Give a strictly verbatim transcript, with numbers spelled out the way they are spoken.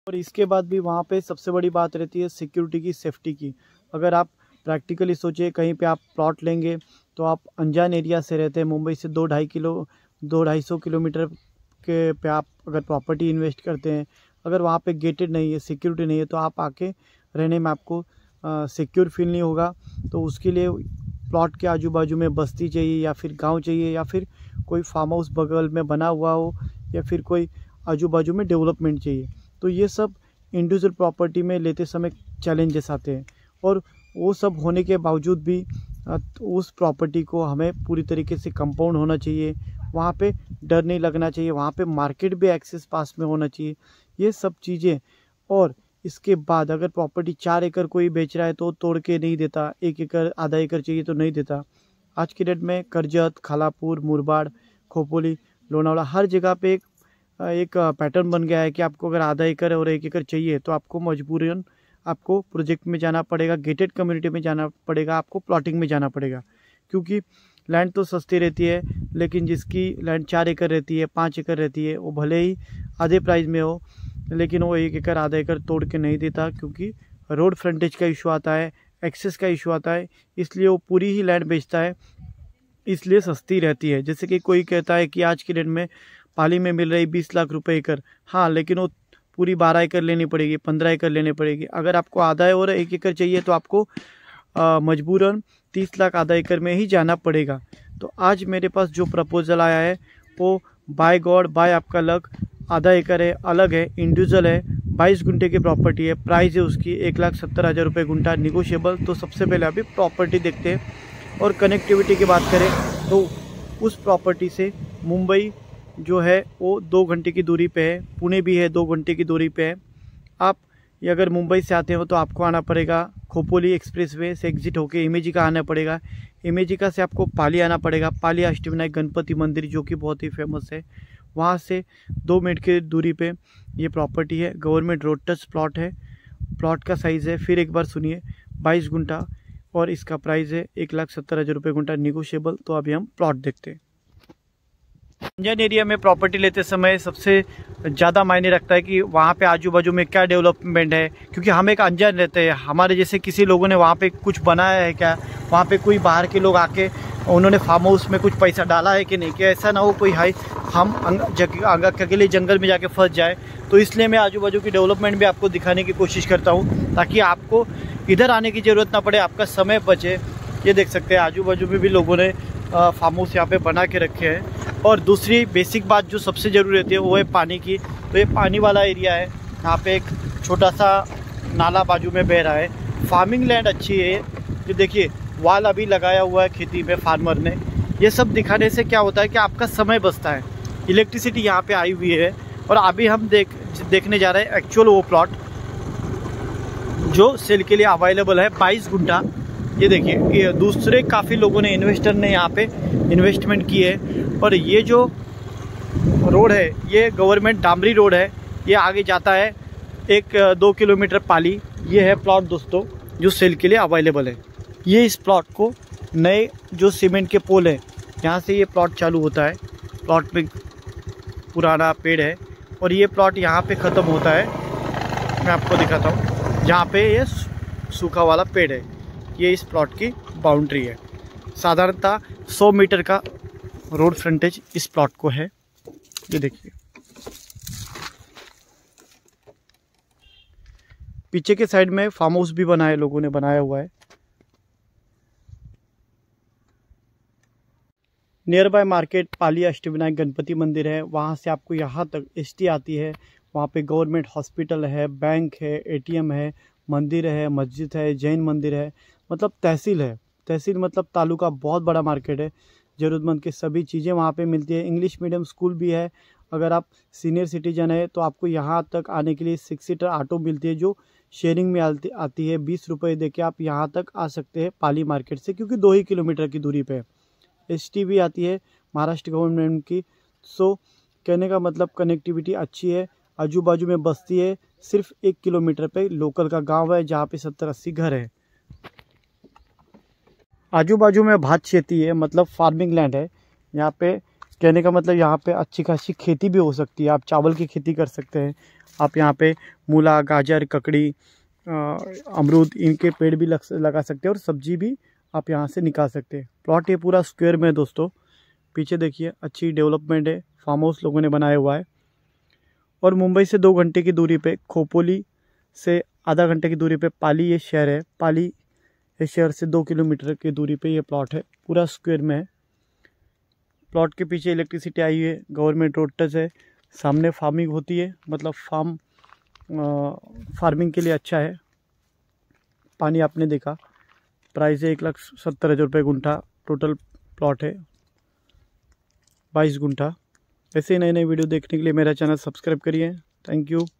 और इसके बाद भी वहाँ पे सबसे बड़ी बात रहती है सिक्योरिटी की, सेफ्टी की। अगर आप प्रैक्टिकली सोचिए कहीं पे आप प्लॉट लेंगे तो आप अनजान एरिया से रहते हैं, मुंबई से दो ढाई किलो दो ढाई सौ किलोमीटर के पे आप अगर प्रॉपर्टी इन्वेस्ट करते हैं, अगर वहाँ पे गेटेड नहीं है, सिक्योरिटी नहीं है, तो आप आके रहने में आपको सिक्योर फील नहीं होगा। तो उसके लिए प्लॉट के आजू बाजू में बस्ती चाहिए या फिर गांव चाहिए या फिर कोई फार्म हाउस बगल में बना हुआ हो या फिर कोई आजू बाजू में डेवलपमेंट चाहिए। तो ये सब इंडिविजुअल प्रॉपर्टी में लेते समय चैलेंजेस आते हैं, और वो सब होने के बावजूद भी उस प्रॉपर्टी को हमें पूरी तरीके से कंपाउंड होना चाहिए, वहाँ पे डर नहीं लगना चाहिए, वहाँ पे मार्केट भी एक्सेस पास में होना चाहिए, ये सब चीज़ें। और इसके बाद अगर प्रॉपर्टी चार एकड़ कोई बेच रहा है तो तोड़ के नहीं देता, एक एकड़ आधा एकड़ चाहिए तो नहीं देता। आज के डेट में करजत, खालापुर, मुरबाड, खोपोली, लोनावाला हर जगह पे एक एक पैटर्न बन गया है कि आपको अगर आधा एकड़ और एक एकड़ चाहिए तो आपको मजबूरन आपको प्रोजेक्ट में जाना पड़ेगा, गेटेड कम्युनिटी में जाना पड़ेगा, आपको प्लॉटिंग में जाना पड़ेगा। क्योंकि लैंड तो सस्ती रहती है, लेकिन जिसकी लैंड चार एकड़ रहती है, पाँच एकड़ रहती है, वो भले ही आधे प्राइस में हो, लेकिन वो एक एकड़ आधा एकड़ तोड़ के नहीं देता, क्योंकि रोड फ्रंटेज का इशू आता है, एक्सेस का इशू आता है, इसलिए वो पूरी ही लैंड बेचता है, इसलिए सस्ती रहती है। जैसे कि कोई कहता है कि आज के डेट में पाली में मिल रही बीस लाख रुपए एकड़, हाँ, लेकिन वो पूरी बारह एकड़ लेनी पड़ेगी, पंद्रह एकड़ लेनी पड़ेगी। अगर आपको आधा और एक एकड़ चाहिए तो आपको मजबूरन तीस लाख आधा एकड़ में ही जाना पड़ेगा। तो आज मेरे पास जो प्रपोजल आया है वो बाय गॉड बाय आपका लक आधा एकड़ है, अलग है, इंडिविजुअल है, बाईस गुंठे की प्रॉपर्टी है, प्राइस है उसकी एक लाख सत्तर हज़ार रुपये गुंठा, निगोशिएबल। तो सबसे पहले अभी प्रॉपर्टी देखते हैं। और कनेक्टिविटी की बात करें तो उस प्रॉपर्टी से मुंबई जो है वो दो घंटे की दूरी पे है, पुणे भी है दो घंटे की दूरी पे है। आप ये अगर मुंबई से आते हो तो आपको आना पड़ेगा खोपोली एक्सप्रेसवे से एग्जिट होके इमेजिका आना पड़ेगा, इमेजिका से आपको पाली आना पड़ेगा, पाली अष्टविनायक गणपति मंदिर जो कि बहुत ही फेमस है, वहाँ से दो मिनट की दूरी पे ये प्रॉपर्टी है। गवर्नमेंट रोड टच प्लॉट है, प्लॉट का साइज़ है, फिर एक बार सुनिए, बाईस गुंठा, और इसका प्राइस है एक लाख सत्तर हज़ार रुपये गुंठा, निगोशिएबल। तो अभी हम प्लॉट देखते हैं। अनजान एरिया में प्रॉपर्टी लेते समय सबसे ज़्यादा मायने रखता है कि वहाँ पे आजू बाजू में क्या डेवलपमेंट है, क्योंकि हम एक अनजान रहते हैं, हमारे जैसे किसी लोगों ने वहाँ पे कुछ बनाया है क्या, वहाँ पे कोई बाहर के लोग आके उन्होंने फार्म हाउस में कुछ पैसा डाला है कि नहीं, कि ऐसा ना हो कोई हाई हम अकेले जंगल में जाके फंस जाए। तो इसलिए मैं आजू बाजू की डेवलपमेंट भी आपको दिखाने की कोशिश करता हूँ, ताकि आपको इधर आने की ज़रूरत ना पड़े, आपका समय बचे। ये देख सकते हैं आजू बाजू में भी लोगों ने फार्म हाउस यहाँ पे बना के रखे हैं। और दूसरी बेसिक बात जो सबसे ज़रूरी रहती है वो है पानी की। तो ये पानी वाला एरिया है, यहाँ पे एक छोटा सा नाला बाजू में बह रहा है, फार्मिंग लैंड अच्छी है। ये देखिए वाल अभी लगाया हुआ है खेती में फार्मर ने। ये सब दिखाने से क्या होता है कि आपका समय बचता है। इलेक्ट्रिसिटी यहाँ पे आई हुई है। और अभी हम देख देखने जा रहे हैं एक्चुअल वो प्लॉट जो सेल के लिए अवेलेबल है, बाईस गुंठा। ये देखिए, ये दूसरे काफ़ी लोगों ने, इन्वेस्टर ने यहाँ पे इन्वेस्टमेंट की है। और ये जो रोड है ये गवर्नमेंट डामरी रोड है, ये आगे जाता है एक दो किलोमीटर पाली। ये है प्लॉट दोस्तों जो सेल के लिए अवेलेबल है। ये इस प्लॉट को नए जो सीमेंट के पोल है यहाँ से ये प्लॉट चालू होता है, प्लॉट में पुराना पेड़ है, और ये प्लॉट यहाँ पे ख़त्म होता है। मैं आपको दिखाता हूँ, जहाँ पे ये सूखा वाला पेड़ है, ये इस प्लॉट की बाउंड्री है। साधारणतः सौ मीटर का रोड फ्रंटेज इस प्लॉट को है। ये देखिए पीछे के साइड में फार्म हाउस भी बना है, लोगों ने बनाया हुआ है। Nearby market Pali Ashtavinayak Ganpati मंदिर है, वहाँ से आपको यहाँ तक एसटी आती है। वहाँ पे गवर्नमेंट हॉस्पिटल है, बैंक है, एटीएम है, मंदिर है, मस्जिद है, जैन मंदिर है, मतलब तहसील है। तहसील मतलब तालुका, बहुत बड़ा मार्केट है। ज़रूरतमंद की सभी चीज़ें वहाँ पे मिलती है। इंग्लिश मीडियम स्कूल भी है। अगर आप सीनियर सिटीजन है तो आपको यहाँ तक आने के लिए सिक्स सीटर ऑटो मिलती है, जो शेयरिंग में आती आती है। बीस रुपये दे के आप यहाँ तक आ सकते हैं पाली मार्केट से, क्योंकि दो ही किलोमीटर की दूरी पे है। एस टी भी आती है महाराष्ट्र गवर्नमेंट की। सो कहने का मतलब कनेक्टिविटी अच्छी है, आजू बाजू में बस्ती है, सिर्फ एक किलोमीटर पे लोकल का गांव है जहाँ पे सत्तर अस्सी घर है। आजू बाजू में भात खेती है, मतलब फार्मिंग लैंड है। यहाँ पे कहने का मतलब यहाँ पे अच्छी खासी खेती भी हो सकती है, आप चावल की खेती कर सकते हैं। आप यहाँ पे मूला, गाजर, ककड़ी, अमरूद इनके पेड़ भी लग लगा सकते हैं और सब्जी भी आप यहाँ से निकाल सकते हैं। प्लॉट ये पूरा स्क्वायर में है दोस्तों। पीछे देखिए अच्छी डेवलपमेंट है, फार्म हाउस लोगों ने बनाया हुआ है। और मुंबई से दो घंटे की दूरी पे, खोपोली से आधा घंटे की दूरी पे पाली ये शहर है। पाली ये शहर से दो किलोमीटर की दूरी पे ये प्लॉट है, पूरा स्क्वायर में है। प्लॉट के पीछे इलेक्ट्रिसिटी आई है, गवर्नमेंट रोड टच है, सामने फार्मिंग होती है, मतलब फार्म फार्मिंग के लिए अच्छा है। पानी आपने देखा। प्राइस है एक लाख सत्तर हज़ार रुपये गुंठा। टोटल प्लॉट है बाईस गुंठा। ऐसे नए नए वीडियो देखने के लिए मेरा चैनल सब्सक्राइब करिए। Thank you.